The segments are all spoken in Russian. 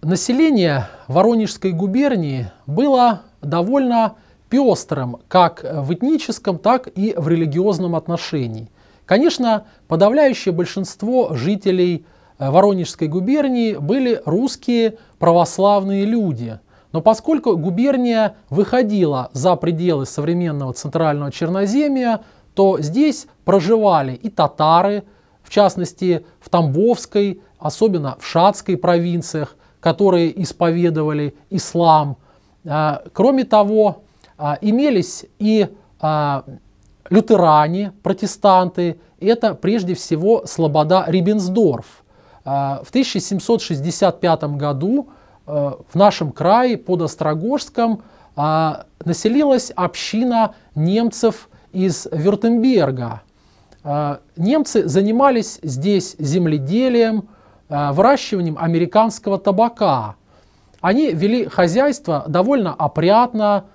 Население Воронежской губернии было довольно пестрым как в этническом, так и в религиозном отношении. Конечно, подавляющее большинство жителей Воронежской губернии были русские православные люди. Но поскольку губерния выходила за пределы современного центрального Черноземья, то здесь проживали и татары, в частности в Тамбовской, особенно в Шацкой провинциях, которые исповедовали ислам. Кроме того, имелись и лютеране, протестанты. Это прежде всего слобода Риббенсдорф. В 1765 году в нашем крае под Острогожском населилась община немцев из Вюртемберга. Немцы занимались здесь земледелием, выращиванием американского табака. Они вели хозяйство довольно опрятно,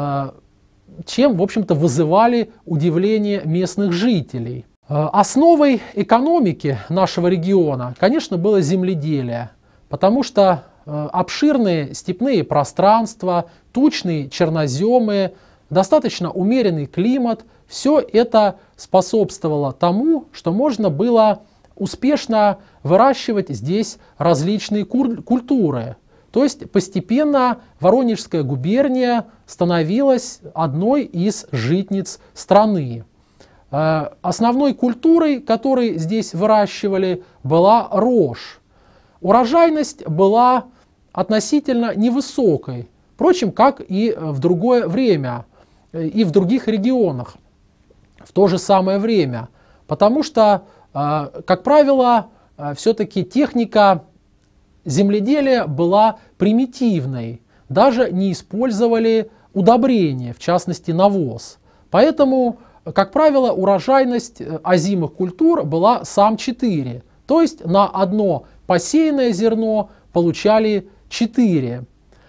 чем, в общем-то, вызывали удивление местных жителей. Основой экономики нашего региона, конечно, было земледелие, потому что обширные степные пространства, тучные черноземы, достаточно умеренный климат, все это способствовало тому, что можно было успешно выращивать здесь различные культуры. То есть постепенно Воронежская губерния становилась одной из житниц страны. Основной культурой, которую здесь выращивали, была рожь. Урожайность была относительно невысокой, впрочем, как и в другое время, и в других регионах в то же самое время. Потому что, как правило, все-таки техника земледелия была примитивной. Даже не использовали удобрения, в частности навоз. Поэтому, как правило, урожайность озимых культур была сам 4. То есть на одно посеянное зерно получали 4.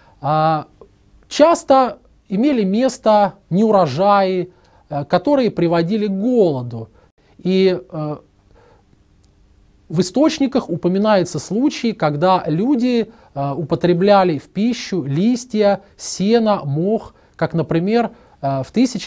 Часто имели место неурожаи, которые приводили к голоду. И в источниках упоминаются случаи, когда люди употребляли в пищу листья, сено, мох, как, например, в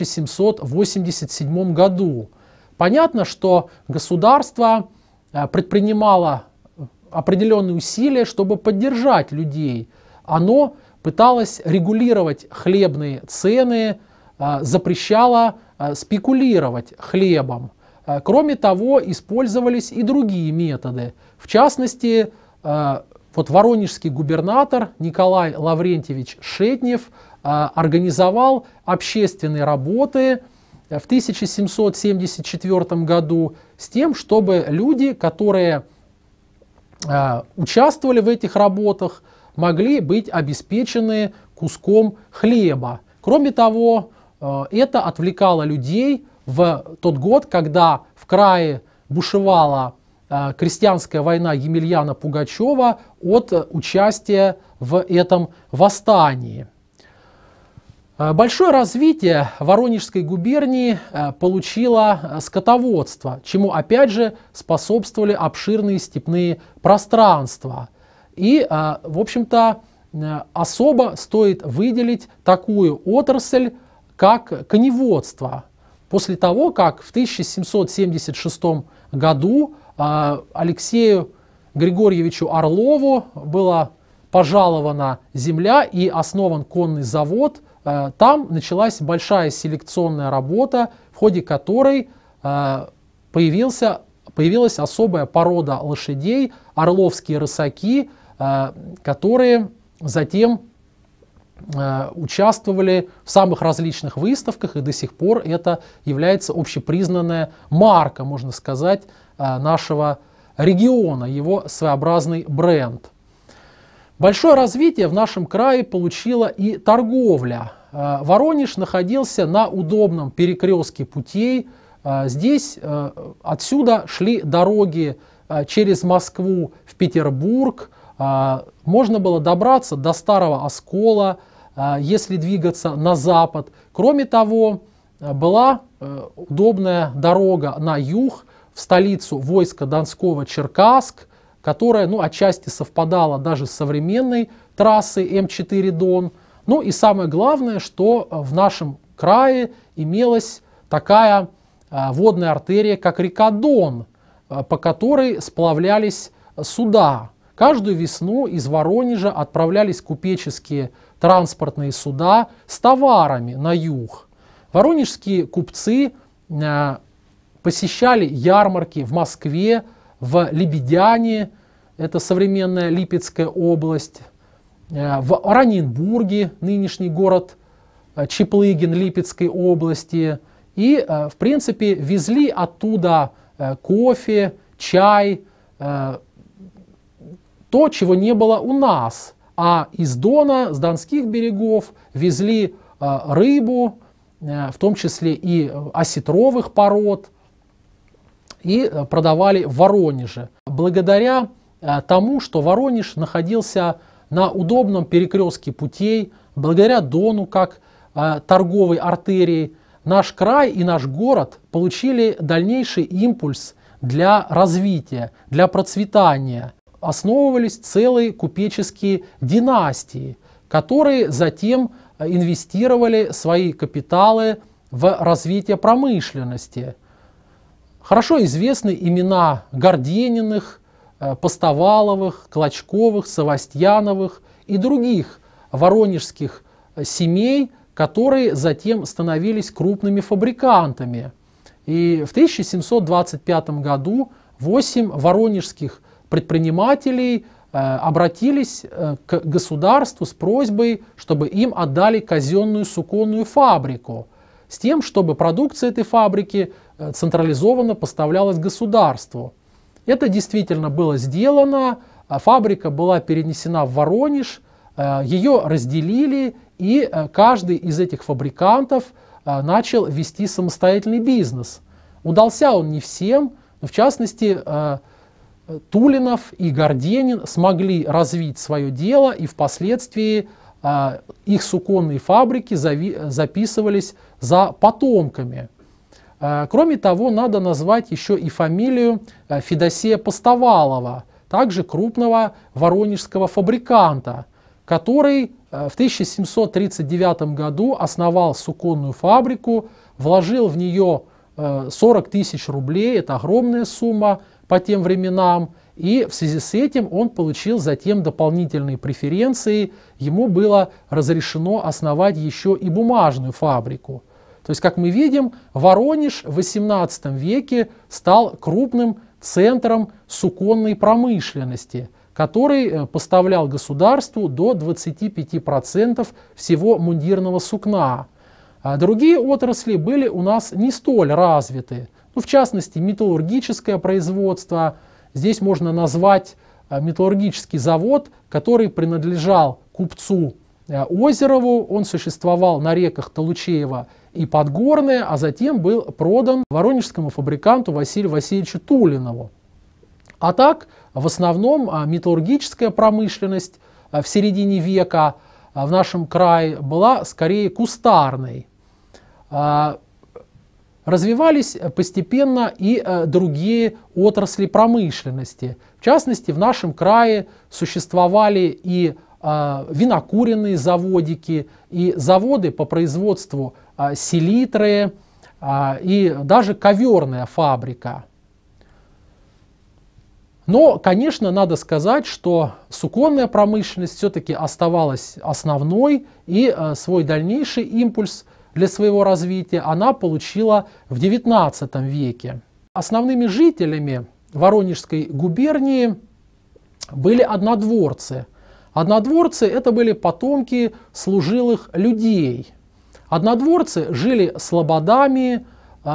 1787 году. Понятно, что государство предпринимало определенные усилия, чтобы поддержать людей. Оно пыталось регулировать хлебные цены, запрещало спекулировать хлебом. Кроме того, использовались и другие методы. В частности, вот воронежский губернатор Николай Лаврентьевич Шетнев организовал общественные работы в 1774 году с тем, чтобы люди, которые участвовали в этих работах, могли быть обеспечены куском хлеба. Кроме того, это отвлекало людей в тот год, когда в крае бушевала крестьянская война Емельяна Пугачева, от участия в этом восстании. Большое развитие Воронежской губернии получило скотоводство, чему опять же способствовали обширные степные пространства. И, в общем-то, особо стоит выделить такую отрасль, как коневодство. После того, как в 1776 году Алексею Григорьевичу Орлову была пожалована земля и основан конный завод, там началась большая селекционная работа, в ходе которой появилась особая порода лошадей, орловские рысаки, которые затем участвовали в самых различных выставках, и до сих пор это является общепризнанная марка, можно сказать, нашего региона, его своеобразный бренд. Большое развитие в нашем крае получила и торговля. Воронеж находился на удобном перекрестке путей. Здесь отсюда шли дороги через Москву в Петербург. Можно было добраться до Старого Оскола, если двигаться на запад. Кроме того, была удобная дорога на юг, в столицу войска Донского Черкасск, которая отчасти совпадала даже с современной трассой М4 Дон. Ну и самое главное, что в нашем крае имелась такая водная артерия, как река Дон, по которой сплавлялись суда. Каждую весну из Воронежа отправлялись купеческие транспортные суда с товарами на юг. Воронежские купцы посещали ярмарки в Москве, в Лебедяне, это современная Липецкая область, в Ораньенбурге, нынешний город Чаплыгин Липецкой области. И, в принципе, везли оттуда кофе, чай, то, чего не было у нас. А из Дона, с донских берегов, везли рыбу, в том числе и осетровых пород, и продавали в Воронеже. Благодаря тому, что Воронеж находился на удобном перекрестке путей, благодаря Дону как торговой артерии, наш край и наш город получили дальнейший импульс для развития, для процветания. Основывались целые купеческие династии, которые затем инвестировали свои капиталы в развитие промышленности. Хорошо известны имена Гордениных, Постоваловых, Клочковых, Савастьяновых и других воронежских семей, которые затем становились крупными фабрикантами. И в 1725 году 8 воронежских предпринимателей обратились к государству с просьбой, чтобы им отдали казенную суконную фабрику, с тем, чтобы продукция этой фабрики централизованно поставлялась государству. Это действительно было сделано, фабрика была перенесена в Воронеж, ее разделили, и каждый из этих фабрикантов начал вести самостоятельный бизнес. Удался он не всем, но в частности Тулинов и Горденин смогли развить свое дело, и впоследствии их суконные фабрики записывались за потомками. Кроме того, надо назвать еще и фамилию Федосея Постовалова, также крупного воронежского фабриканта, который в 1739 году основал суконную фабрику, вложил в нее 40 тысяч рублей, это огромная сумма по тем временам, и в связи с этим он получил затем дополнительные преференции, ему было разрешено основать еще и бумажную фабрику. То есть, как мы видим, Воронеж в XVIII веке стал крупным центром суконной промышленности, который поставлял государству до 25% всего мундирного сукна. А другие отрасли были у нас не столь развиты. В частности, металлургическое производство. Здесь можно назвать металлургический завод, который принадлежал купцу Озерову. Он существовал на реках Толучеева и Подгорное, а затем был продан воронежскому фабриканту Василию Васильевичу Тулинову. А так, в основном металлургическая промышленность в середине века в нашем крае была скорее кустарной. Развивались постепенно и другие отрасли промышленности. В частности, в нашем крае существовали и винокуренные заводики, и заводы по производству селитры, и даже коверная фабрика. Но, конечно, надо сказать, что суконная промышленность все-таки оставалась основной, и свой дальнейший импульс для своего развития она получила в XIX веке. Основными жителями Воронежской губернии были однодворцы. Однодворцы – это были потомки служилых людей. Однодворцы жили слободами,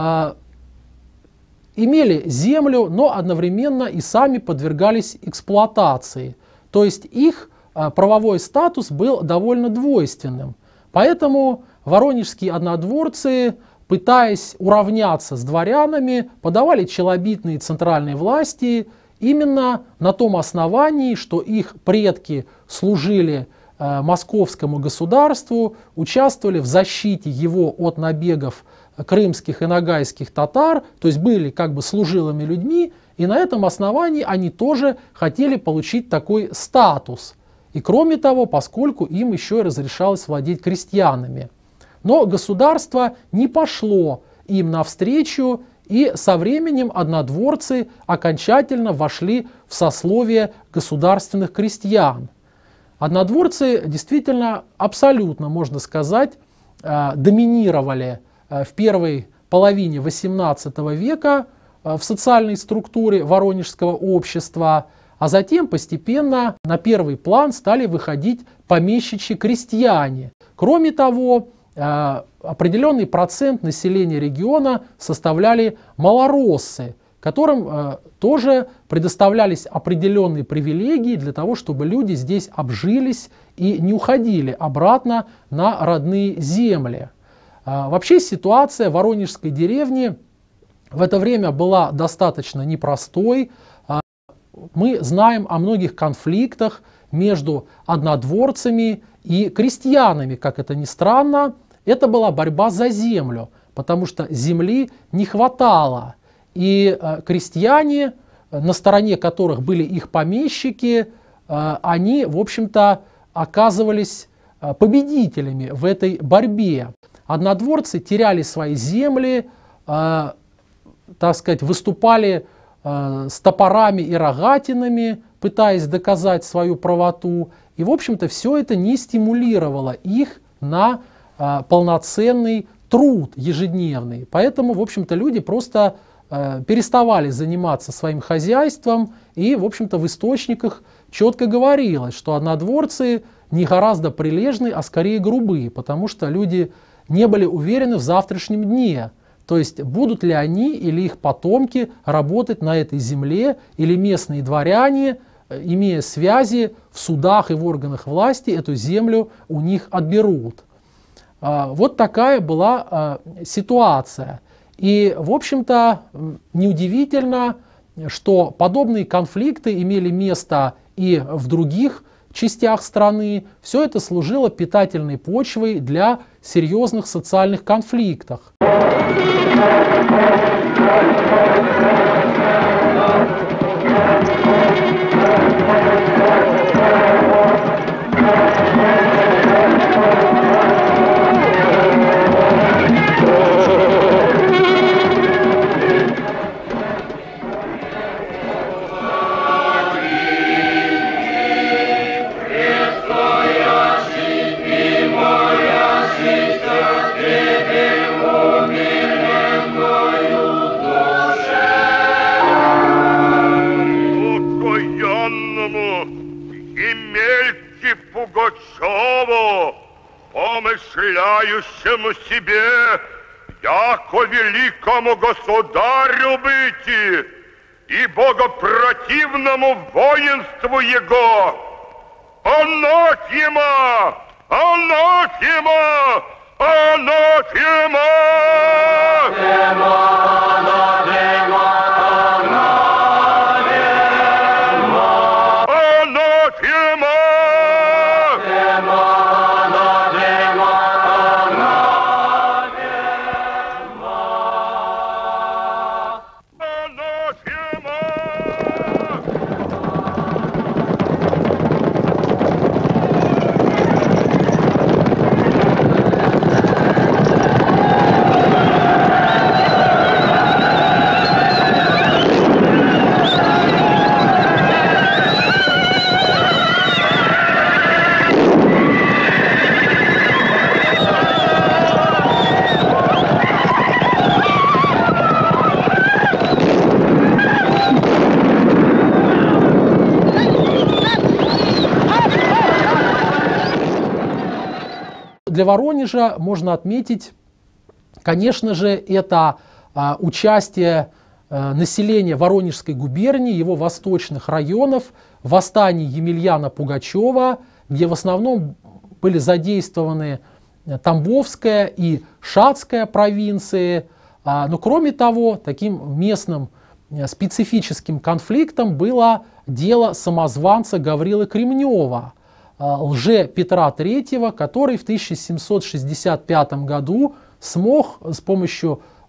имели землю, но одновременно и сами подвергались эксплуатации. То есть их правовой статус был довольно двойственным. Поэтому воронежские однодворцы, пытаясь уравняться с дворянами, подавали челобитные центральной власти именно на том основании, что их предки служили московскому государству, участвовали в защите его от набегов крымских и ногайских татар, то есть были как бы служилыми людьми, и на этом основании они тоже хотели получить такой статус. И кроме того, поскольку им еще и разрешалось владеть крестьянами. Но государство не пошло им навстречу, и со временем однодворцы окончательно вошли в сословие государственных крестьян. Однодворцы действительно абсолютно, можно сказать, доминировали в первой половине XVIII века в социальной структуре воронежского общества, а затем постепенно на первый план стали выходить помещичьи крестьяне. Кроме того, определенный процент населения региона составляли малороссы, которым тоже предоставлялись определенные привилегии для того, чтобы люди здесь обжились и не уходили обратно на родные земли. Вообще ситуация в воронежской деревне в это время была достаточно непростой. Мы знаем о многих конфликтах между однодворцами и крестьянами, как это ни странно. Это была борьба за землю, потому что земли не хватало. И крестьяне, на стороне которых были их помещики, они, в общем-то, оказывались победителями в этой борьбе. Однодворцы теряли свои земли, так сказать, выступали с топорами и рогатинами, пытаясь доказать свою правоту. И, в общем-то, все это не стимулировало их на полноценный труд ежедневный. Поэтому, в общем-то, люди просто переставали заниматься своим хозяйством, и, в общем-то, в источниках четко говорилось, что однодворцы не гораздо прилежны, а скорее грубые, потому что люди не были уверены в завтрашнем дне. То есть, будут ли они или их потомки работать на этой земле, или местные дворяне, имея связи в судах и в органах власти, эту землю у них отберут. Вот такая была ситуация. И, в общем-то, неудивительно, что подобные конфликты имели место и в других частях страны. Все это служило питательной почвой для серьезных социальных конфликтов. Помышляющему себе, яко великому государю быть и богопротивному воинству его. Анафема! Анафема! Анафема! Для Воронежа можно отметить, конечно же, это участие населения Воронежской губернии, его восточных районов в восстании Емельяна Пугачева, где в основном были задействованы Тамбовская и Шацкая провинции. Но кроме того, таким местным специфическим конфликтом было дело самозванца Гаврилы Кремнева, лже-Петра III, который в 1765 году смог с помощью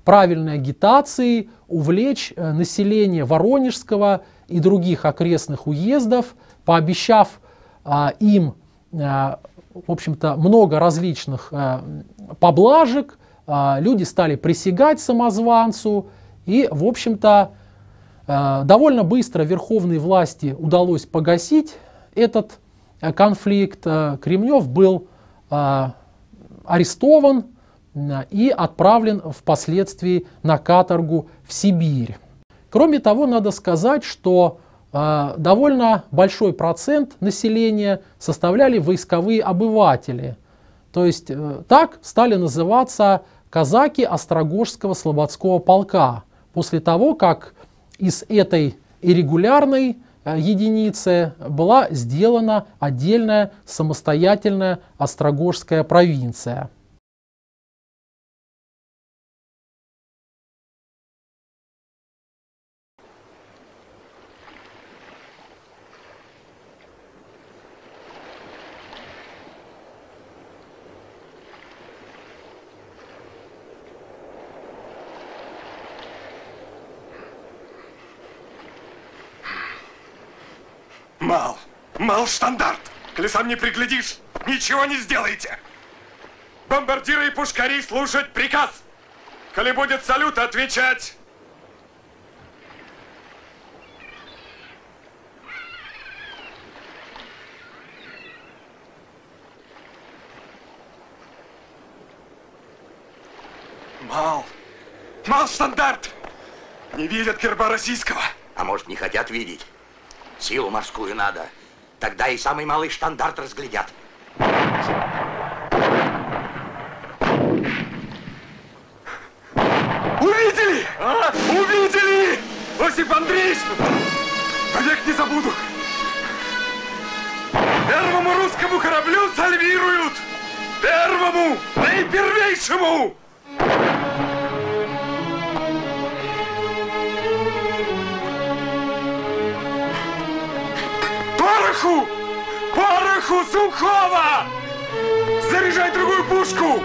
правильной агитацией увлечь население Воронежского и других окрестных уездов, пообещав им, в общем-то, много различных поблажек. Люди стали присягать самозванцу, и, в общем-то, довольно быстро верховной власти удалось погасить этот конфликт. Кремнев был арестован и отправлен впоследствии на каторгу в Сибирь. Кроме того, надо сказать, что довольно большой процент населения составляли войсковые обыватели. То есть так стали называться казаки Острогожского слободского полка, после того, как из этой иррегулярной единицы была сделана отдельная самостоятельная Острогожская провинция. Мал штандарт! Коли сам не приглядишь, ничего не сделаете! Бомбардиры и пушкари слушать приказ! Коли будет салют, отвечать! Мал штандарт! Не видят герба российского! А может, не хотят видеть? Силу морскую надо. Тогда и самый малый штандарт разглядят. Увидели! А? Увидели! Осип Андреевич! Вовек не забуду! Первому русскому кораблю сальвируют! Первому! Наипервейшему! Пороху! Пороху сухого! Заряжай другую пушку!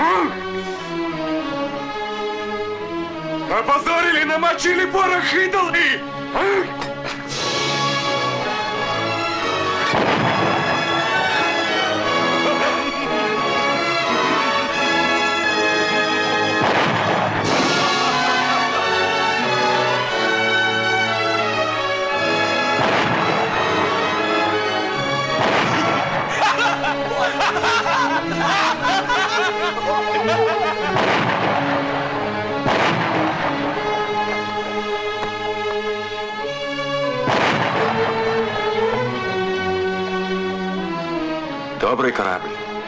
Опозорили, намочили порох идолы! Добрый корабль.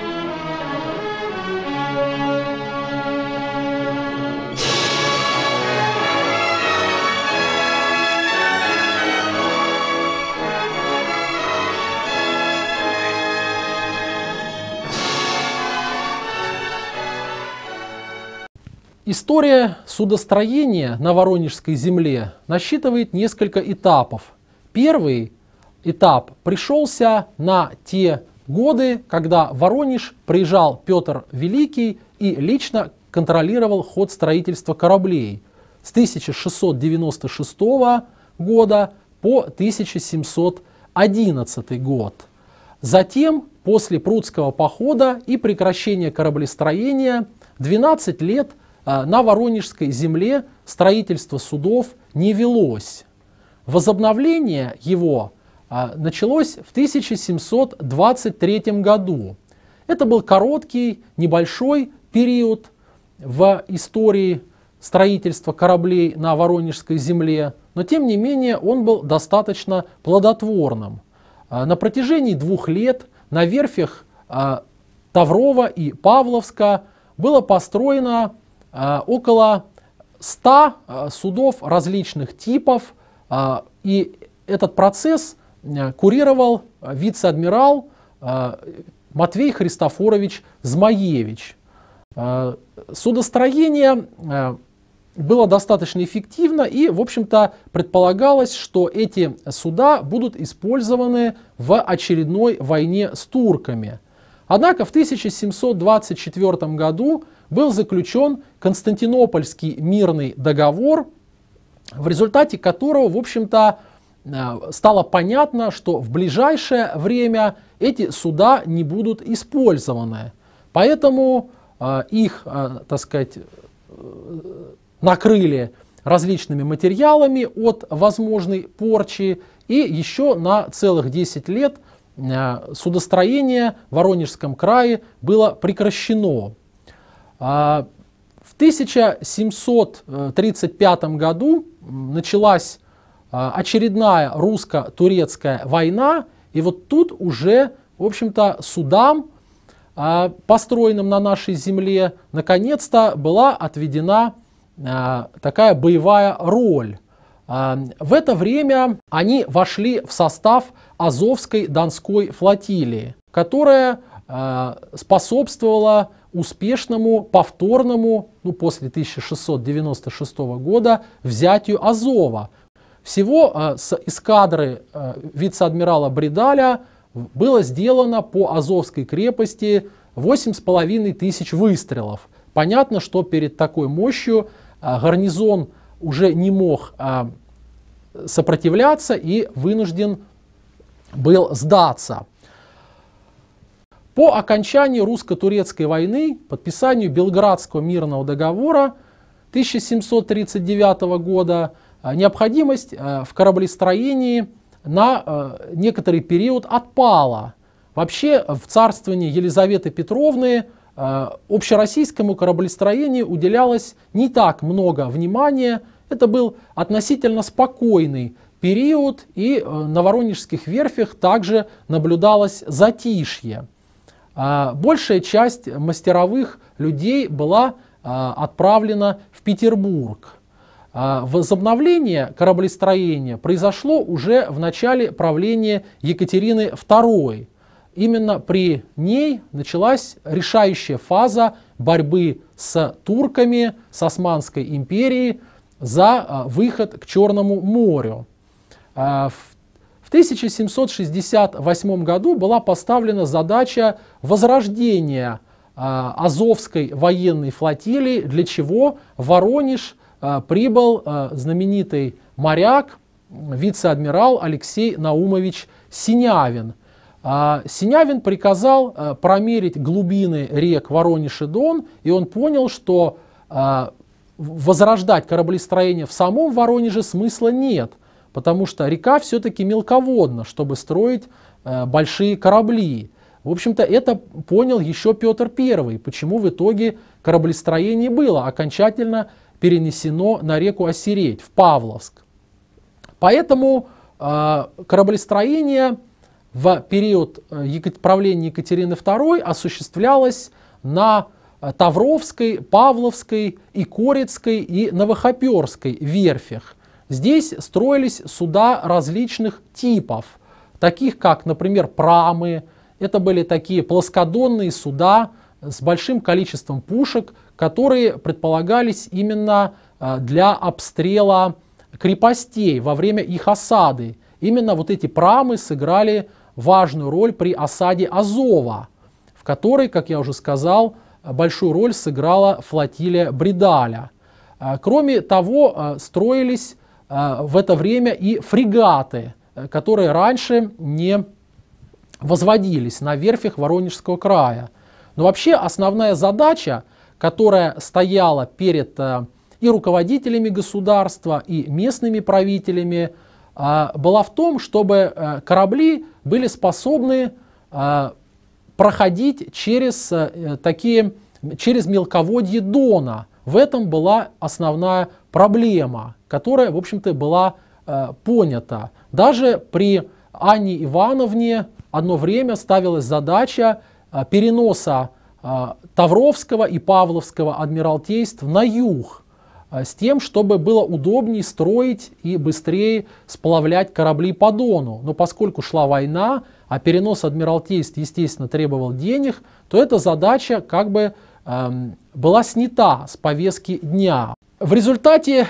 История судостроения на Воронежской земле насчитывает несколько этапов. Первый этап пришелся на те годы, когда в Воронеж приезжал Петр Великий и лично контролировал ход строительства кораблей с 1696 года по 1711 год. Затем, после Прудского похода и прекращения кораблестроения, 12 лет на Воронежской земле строительство судов не велось. Возобновление его началось в 1723 году. Это был короткий, небольшой период в истории строительства кораблей на Воронежской земле, но тем не менее он был достаточно плодотворным. На протяжении 2 лет на верфях Таврова и Павловска было построено около 100 судов различных типов, и этот процесс курировал вице-адмирал Матвей Христофорович Змаевич. Судостроение было достаточно эффективно, и, в общем-то, предполагалось, что эти суда будут использованы в очередной войне с турками. Однако в 1724 году был заключен Константинопольский мирный договор, в результате которого, в общем-то, стало понятно, что в ближайшее время эти суда не будут использованы. Поэтому их, так сказать, накрыли различными материалами от возможной порчи, и еще на целых 10 лет судостроение в Воронежском крае было прекращено. В 1735 году началась очередная русско-турецкая война, и вот тут уже, в общем-то, судам, построенным на нашей земле, наконец-то была отведена такая боевая роль. В это время они вошли в состав Азовской Донской флотилии, которая способствовала успешному повторному, после 1696 года, взятию Азова. Всего с эскадры вице-адмирала Бредаля было сделано по Азовской крепости 8500 выстрелов. Понятно, что перед такой мощью гарнизон уже не мог сопротивляться и вынужден был сдаться. По окончании русско-турецкой войны, подписанию Белградского мирного договора 1739 года, необходимость в кораблестроении на некоторый период отпала. Вообще в царствовании Елизаветы Петровны общероссийскому кораблестроению уделялось не так много внимания. Это был относительно спокойный период, и на воронежских верфях также наблюдалось затишье. Большая часть мастеровых людей была отправлена в Петербург. Возобновление кораблестроения произошло уже в начале правления Екатерины II. Именно при ней началась решающая фаза борьбы с турками, с Османской империей за выход к Черному морю. В 1768 году была поставлена задача возрождения Азовской военной флотилии, для чего в Воронеж прибыл знаменитый моряк, вице-адмирал Алексей Наумович Синявин. Синявин приказал промерить глубины рек Воронеж и Дон, и он понял, что возрождать кораблестроение в самом Воронеже смысла нет, потому что река все-таки мелководна, чтобы строить большие корабли. В общем-то, это понял еще Петр I, почему в итоге кораблестроение было окончательно перенесено на реку Осередь, в Павловск. Поэтому кораблестроение в период правления Екатерины II осуществлялось на Тавровской, Павловской, Икорецкой и Новохоперской верфях. Здесь строились суда различных типов, таких как, например, прамы. Это были такие плоскодонные суда с большим количеством пушек, которые предполагались именно для обстрела крепостей во время их осады. Именно вот эти прамы сыграли важную роль при осаде Азова, в которой, как я уже сказал, большую роль сыграла флотилия Бредаля. Кроме того, строились в это время и фрегаты, которые раньше не возводились на верфях Воронежского края. Но вообще основная задача, которая стояла перед и руководителями государства, и местными правителями, была в том, чтобы корабли были способны проходить через мелководье Дона. В этом была основная проблема, которая, в общем-то, была понята. Даже при Анне Ивановне одно время ставилась задача переноса Тавровского и Павловского адмиралтейств на юг, с тем, чтобы было удобнее строить и быстрее сплавлять корабли по Дону. Но поскольку шла война, а перенос адмиралтейств, естественно, требовал денег, то эта задача как бы была снята с повестки дня. В результате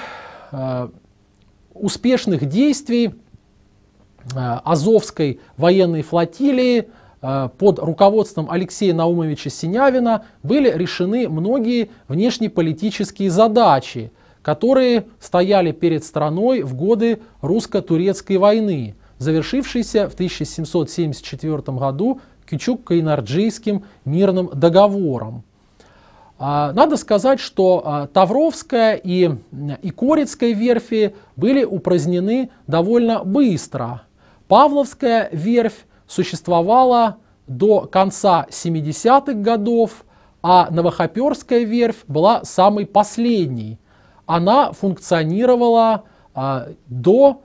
успешных действий Азовской военной флотилии под руководством Алексея Наумовича Синявина были решены многие внешнеполитические задачи, которые стояли перед страной в годы русско-турецкой войны, завершившейся в 1774 году Кючук-Кайнарджийским мирным договором. Надо сказать, что Тавровская и Корецкая верфи были упразднены довольно быстро. Павловская верфь существовала до конца 70-х годов, а Новохоперская верфь была самой последней. Она функционировала до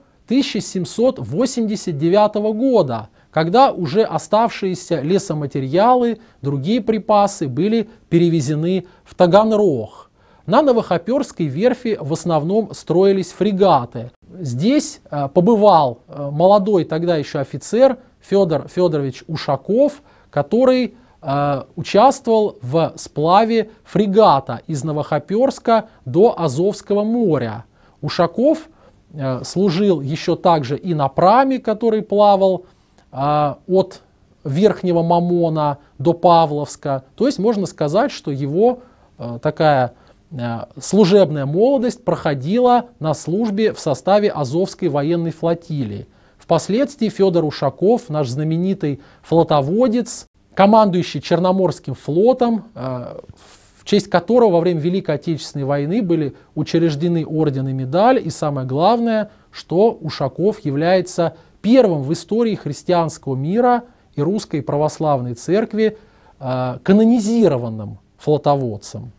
1789 года, когда уже оставшиеся лесоматериалы, другие припасы были перевезены в Таганрог. На Новохоперской верфи в основном строились фрегаты. Здесь побывал молодой тогда еще офицер Федор Федорович Ушаков, который участвовал в сплаве фрегата из Новохоперска до Азовского моря. Ушаков служил еще также и на праме, который плавал от Верхнего Мамона до Павловска. То есть можно сказать, что его такая служебная молодость проходила на службе в составе Азовской военной флотилии. Впоследствии Федор Ушаков, наш знаменитый флотоводец, командующий Черноморским флотом, в честь которого во время Великой Отечественной войны были учреждены орден и медаль. И самое главное, что Ушаков является первым в истории христианского мира и русской православной церкви канонизированным флотоводцем.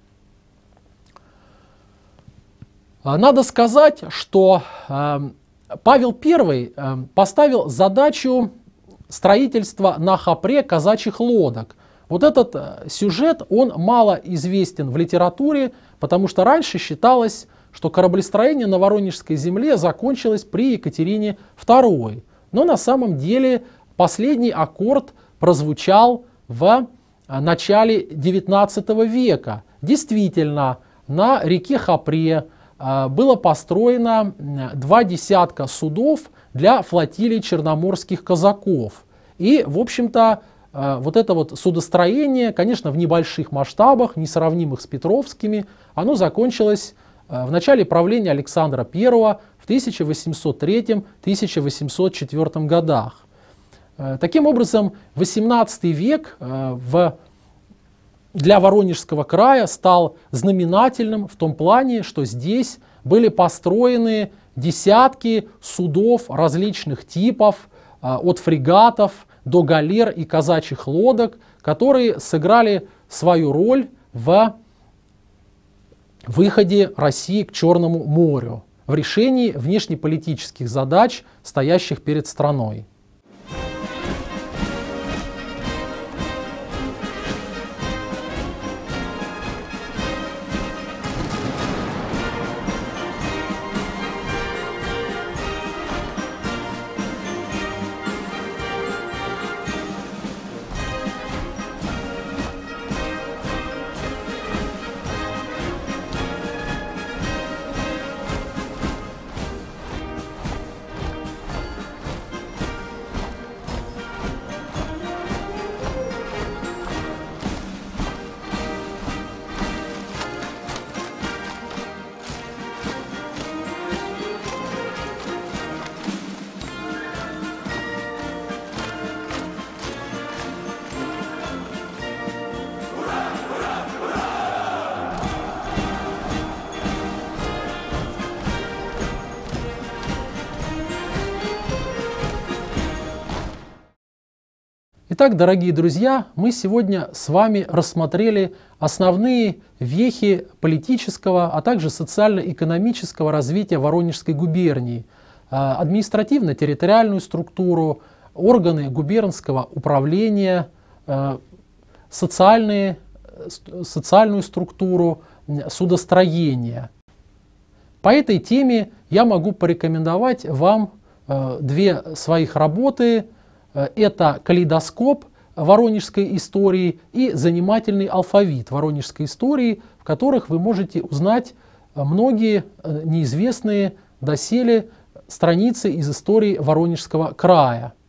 Надо сказать, что Павел I поставил задачу строительства на Хопре казачьих лодок. Вот этот сюжет, он мало известен в литературе, потому что раньше считалось, что кораблестроение на Воронежской земле закончилось при Екатерине II. Но на самом деле последний аккорд прозвучал в начале XIX века. Действительно, на реке Хопре было построено 2 десятка судов для флотилии черноморских казаков. И, в общем-то, вот это вот судостроение, конечно, в небольших масштабах, несравнимых с Петровскими, оно закончилось в начале правления Александра I в 1803-1804 годах. Таким образом, XVIII век для Воронежского края стал знаменательным в том плане, что здесь были построены десятки судов различных типов, от фрегатов до галер и казачьих лодок, которые сыграли свою роль в выходе России к Черному морю, в решении внешнеполитических задач, стоящих перед страной. Итак, дорогие друзья, мы сегодня с вами рассмотрели основные вехи политического, а также социально-экономического развития Воронежской губернии, административно-территориальную структуру, органы губернского управления, социальную структуру, судостроения. По этой теме я могу порекомендовать вам 2 своих работы. Это «Калейдоскоп воронежской истории» и «Занимательный алфавит воронежской истории», в которых вы можете узнать многие неизвестные доселе страницы из истории Воронежского края.